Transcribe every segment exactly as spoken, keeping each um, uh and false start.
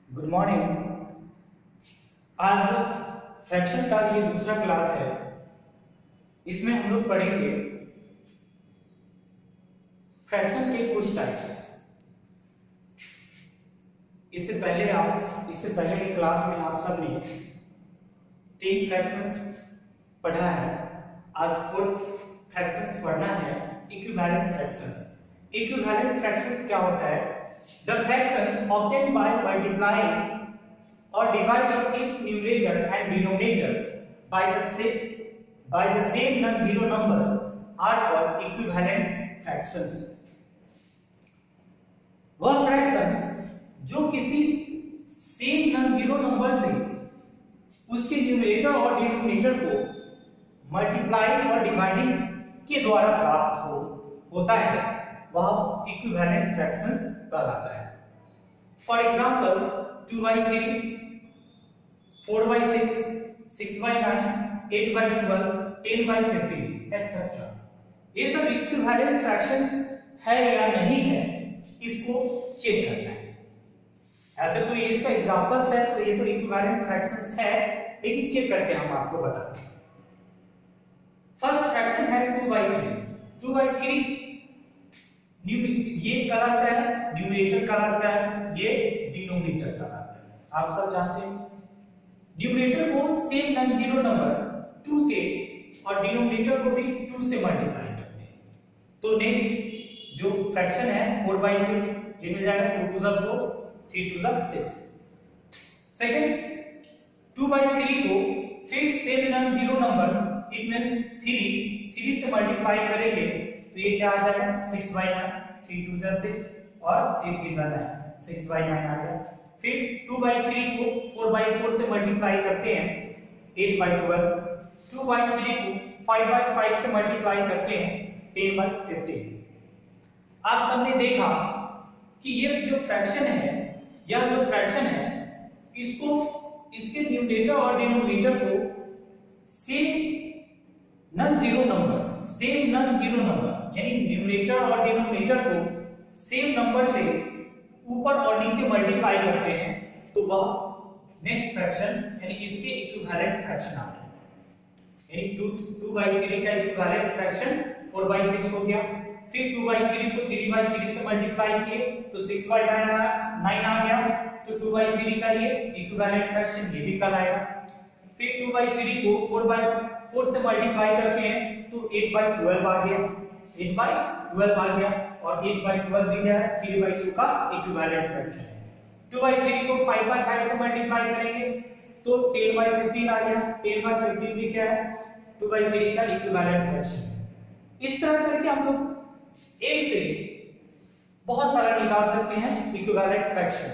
Good morning. आज fraction का ये दूसरा क्लास है। इसमें हम लोग पढ़ेंगे फ्रैक्शन के कुछ टाइप्स। इससे पहले आप इससे पहले की क्लास में आप सब ने तीन फ्रैक्शंस पढ़ा है। आज फोर्थ फ्रैक्शंस पढ़ना है, इक्विवेलेंट फ्रैक्शंस। इक्विवेलेंट फ्रैक्शंस क्या होता है? The fractions obtained by multiplying or dividing its numerator and denominator by the same by the same non-zero number are called equivalent fractions. वह fractions जो किसी सेम non-zero नंबर से उसके numerator और denominator को मल्टीप्लाइंग और डिवाइडिंग के द्वारा प्राप्त हो होता है, वह इक्विवेलेंट फ्रैक्शंस कहलाता है। For examples two by three, four by six, six by nine, eight by twelve, ten by fifteen etcetera. ये सब इक्विवेलेंट फ्रैक्शंस है या नहीं है, इसको चेक करना है। ऐसे तो ये इसका एग्जांपल्स है, तो ये तो इक्विवेलेंट फ्रैक्शंस है, लेकिन चेक करके हम आपको बताते हैं। फर्स्ट फ्रैक्शन है two by three. Two by three ये कहलाता है न्यूमरेटर कहलाता है, ये डिनोमिनेटर कहलाता है। आप सब जानते हैं न्यूमरेटर को same non zero number two से और डिनोमिनेटर को भी टू से मल्टीप्लाई करते हैं। तो नेक्स्ट जो फ्रैक्शन है फोर बाई सिक्स, ये मिल जाएगा टू टू ज़ा फोर, थ्री टू ज़ा six. Second two by three को फिर same non zero number, it means three, three से मल्टीप्लाई करेंगे तो ये क्या आ जाएगा six by nine, three two ज़ा सिक्स और थ्री थ्री ज़ा नाइन, सिक्स बाई नाइन आ गया। फिर टू बाई थ्री को फोर बाई फोर से मल्टीप्लाई करते हैं, eight by twelve. Two by three को फाइव बाई फाइव से मल्टीप्लाई करते हैं, टेन बाई फिफ्टीन। आप सबने देखा कि ये जो फ्रैक्शन है, यह जो फ्रैक्शन है, इसको इसके न्यूमरेटर और डिनोमिनेटर को same non zero number same non zero number यानी न्यूमरेटर और डिनोमिनेटर को सेम नंबर से ऊपर और नीचे मल्टीप्लाई करते हैं, तो वह नेक्स्ट फ्रैक्शन यानी इसके इक्विवेलेंट फ्रैक्शन आता है। यानी टू टू बाई थ्री का equivalent fraction four by six हो गया। फिर टू बाई थ्री को थ्री बाई थ्री से मल्टीप्लाई किए तो सिक्स बाई नाइन आ गया, तो टू बाई थ्री का ये इक्विवेलेंट फ्रैक्शन ये भी कहलाएगा। फिर टू बाई थ्री को फोर बाई फोर से मल्टीप्लाई करते हैं तो एट बाई ट्वेल्व आ गया, एट बाई ट्वेल्व आ गया, और एट बाई ट्वेल्व भी क्या है थ्री बाई टू का इक्विवेलेंट फ्रैक्शन है। टू बाई थ्री को फाइव बाई फाइव से मल्टीप्लाई करेंगे तो टेन बाई फिफ्टीन आ गया, टेन बाई फिफ्टीन भी क्या है टू बाई थ्री का इक्विवेलेंट फ्रैक्शन है। इस तरह करके हम लोग एक से बहुत सारा निकाल सकते हैं इक्विवेलेंट फ्रैक्शन।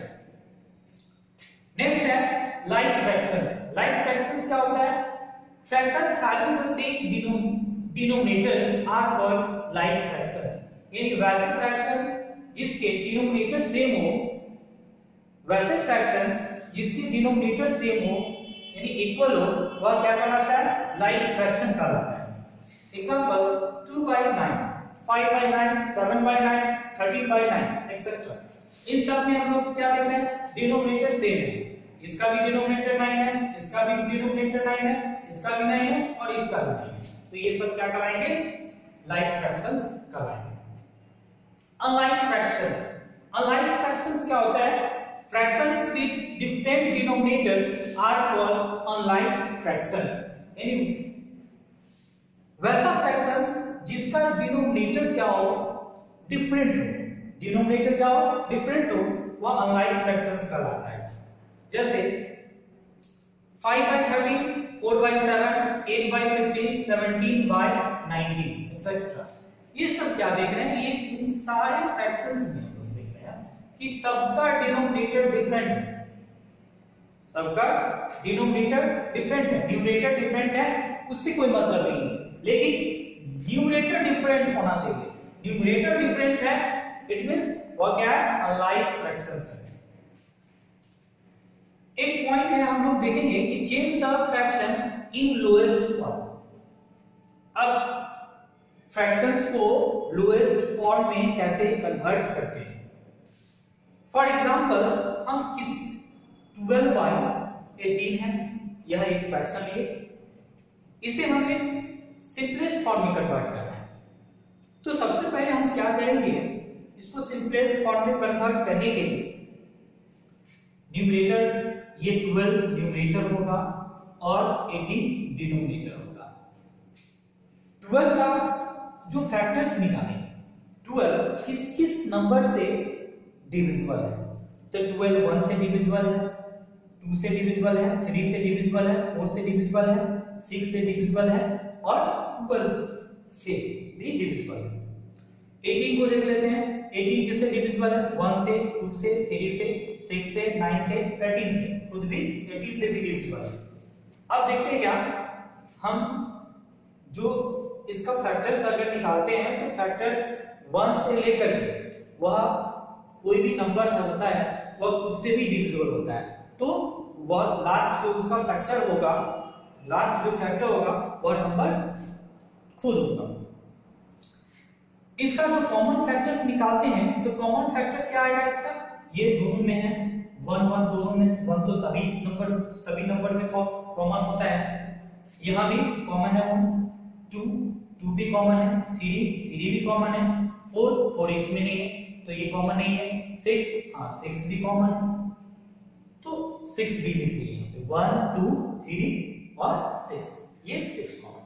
नेक्स्ट है लाइक फ्रैक्शंस। लाइक फ्रैक्शंस क्या होता है? Fractions having the same denominators are called like fractions. यानी वैसे फ्रैक्शंस जिसके डिनोमिनेटर सेम हो, वैसे फ्रैक्शंस जिसके डिनोमिनेटर सेम हो यानी इक्वल हो, वह क्या कहलाता है? लाइक फ्रैक्शन कहलाता है। Examples two by nine, five by nine, seven by nine, thirteen by nine etcetera. इन सब में हम लोग क्या देख रहे हैं? डिनोमिनेटर सेम है। इसका भी डिनोमिनेटर नाइन है, इसका भी डिनोमिनेटर नाइन है, इसका भी नाइन है और इसका भी नाइन है। तो ये सब क्या कहलाएंगे? लाइक फ्रैक्शंस कहलाएंगे। Unlike fractions. अनलाइक फ्रैक्शंस क्या होता है? Fractions with different denominators are called unlike fractions. यानी वैसा फ्रैक्शंस जिसका डिनोमिनेटर क्या हो? डिफरेंट हो। डिनोमिनेटर क्या हो? डिफरेंट हो, वह अनलाइक फ्रैक्शंस कहलाता है। जैसे five by thirteen, four by seven, eight by fifteen, seventeen by nineteen etcetera. ये सब क्या देख रहे हैं? ये इन सारे फ्रैक्शंस में हम देख रहे हैं कि सबका डिनोमिनेटर डिफरेंट है। सबका डिनोमिनेटर डिफरेंट है, न्यूमरेटर डिफरेंट है, उससे कोई मतलब नहीं है, लेकिन न्यूमरेटर डिफरेंट होना चाहिए। न्यूमरेटर डिफरेंट है, इट मींस वह क्या है? अनलाइक फ्रैक्शंस है। एक पॉइंट है, हम लोग देखेंगे कि change the fraction in lowest form. अब फ्रैक्शंस को लोएस्ट फॉर्म में कैसे कन्वर्ट करते हैं? फॉर एग्जांपल्स हम किसी ट्वेल्व बाई एटीन है, यह एक फ्रैक्शन है, इसे हमें सिंपलेस्ट फॉर्म में कन्वर्ट करना है। तो सबसे पहले हम क्या करेंगे, इसको सिंपलेस्ट फॉर्म में कन्वर्ट करने के लिए न्यूमरेटर ये ट्वेल्व न्यूमरेटर होगा और एटीन डिनोमिनेटर होगा। ट्वेल्व का जो फैक्टर्स निकालेंगे, ट्वेल्व किस किस नंबर से डिविजिबल है, तो ट्वेल्व वन से डिविजिबल है, टू से डिविजिबल है, थ्री से डिविजिबल है, फोर से डिविजिबल है, सिक्स से डिविजिबल है और ट्वेल्व से भी डिविजिबल है। एटीन को देख लेते हैं, एटीन किससे डिविजिबल है, वन से, टू से, थ्री से, सिक्स से, नाइन से, थर्टीन से, खुद भी एटीन से भी डिविजिबल है। अब देखते हैं क्या हम जो इसका फैक्टर्स अगर निकालते हैं तो फैक्टर्स वन से लेकर के वह कोई भी नंबर होता है वह खुद से भी डिविजिबल होता है, तो वह लास्ट जो उसका फैक्टर होगा, लास्ट जो फैक्टर होगा वह नंबर खुद होगा। इसका जो कॉमन फैक्टर्स निकालते हैं तो कॉमन फैक्टर क्या आएगा इसका, ये दोनों में है, वन वन दोनों में, वन तो सभी नंबर सभी नंबर में कॉमन होता है, यहाँ भी कॉमन है वन, टू टू भी कॉमन है, थ्री थ्री भी कॉमन है, फोर फोर इसमें नहीं है तो ये कॉमन नहीं है, सिक्स हाँ सिक्स भी कॉमन है तो सिक्स भी लिख लीजिए, वन टू थ्री और सिक्स, ये सिक्स कॉमन।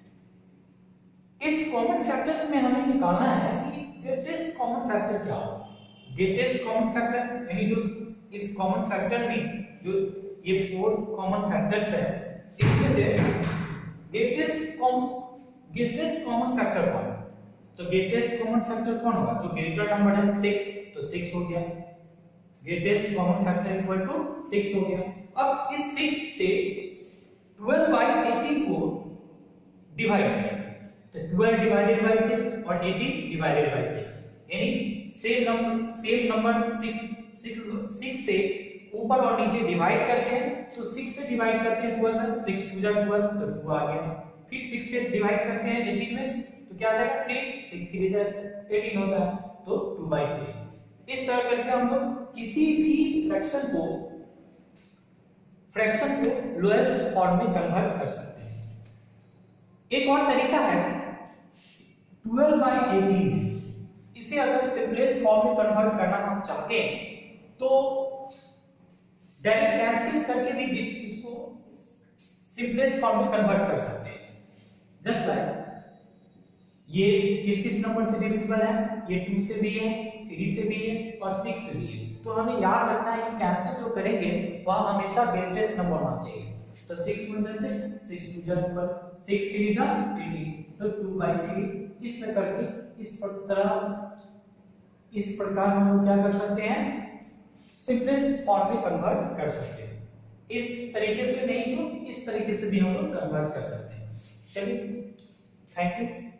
इस कॉमन फैक्टर्स में हमें निकालना है कि ग्रेटेस्ट कॉमन फैक्टर क्या होगा। ग्रेटेस्ट कॉमन फैक्टर यानी जो इस कॉमन फैक्टर में जो ये फोर कॉमन फैक्टर्स है इसमें से greatest common greatest common factor कौन है, तो ग्रेटेस्ट कॉमन फैक्टर कौन होगा, जो ग्रेटर नंबर है सिक्स तो सिक्स हो गया, greatest common factor equal to six हो गया। अब इस सिक्स से ट्वेल्व बाई एटीन को डिवाइड करें तो ट्वेल्व डिवाइडेड बाई सिक्स और एटीन डिवाइडेड बाई सिक्स, यानी same number same number six six six से ऊपर और नीचे डिवाइड करते हैं तो सिक्स से डिवाइड करते हैं ट्वेल्व में, सिक्स टू जा ट्वेल्व तो टू आ गया, फिर सिक्स से डिवाइड करते हैं एटीन में तो क्या आ जाएगा थ्री, सिक्स थ्री जा एटीन होता है तो टू बाई थ्री। इस तरह करके हम लोग किसी भी फ्रैक्शन को फ्रैक्शन को लोएस्ट फॉर्म में कन्वर्ट कर सकते हैं। एक और तरीका है ट्वेल्व बाई एटीन, इसे अगर सिंपलेस्ट फॉर्म में कन्वर्ट करना हम चाहते हैं तो डायरेक्ट कैंसिल करके भी इसको सिंपलेस्ट फॉर्म में कन्वर्ट कर सकते हैं। जस्ट लाइक ये किस किस नंबर से डिविजिबल है, ये टू से भी है, थ्री से भी है और सिक्स से भी है, तो हमें याद रखना है कि कैंसिल जो करेंगे वह हमेशा ग्रेटेस्ट नंबर होना चाहिए। तो सिक्स वन जा सिक्स, सिक्स टू जा ट्वेल्व, सिक्स थ्री जा एटीन, तो टू बाई थ्री। इस प्रकार की इस प्रकार इस प्रकार हम लोग क्या कर सकते हैं, सिंपलेस्ट फॉर्म में कन्वर्ट कर सकते हैं। इस तरीके से नहीं तो इस तरीके से भी हम लोग कन्वर्ट कर सकते हैं। चलिए, थैंक यू।